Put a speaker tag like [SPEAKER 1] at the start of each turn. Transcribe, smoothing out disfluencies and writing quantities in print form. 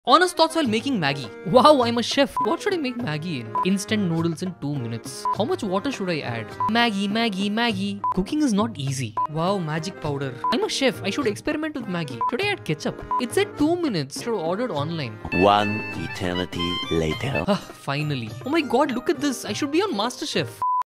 [SPEAKER 1] Honest thoughts while making Maggi. Wow, I'm a chef. What should I make Maggi in? Instant noodles in 2 minutes. How much water should I add? Maggi. Cooking is not easy. Wow, magic powder. I'm a chef. I should experiment with Maggi. Should I add ketchup? It said 2 minutes. Should have ordered online.
[SPEAKER 2] One eternity later.
[SPEAKER 1] Finally. Oh my god, look at this. I should be on MasterChef.